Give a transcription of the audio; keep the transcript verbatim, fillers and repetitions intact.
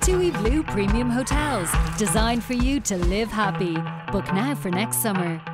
TUI Blue Premium Hotels, designed for you to live happy. Book now for next summer.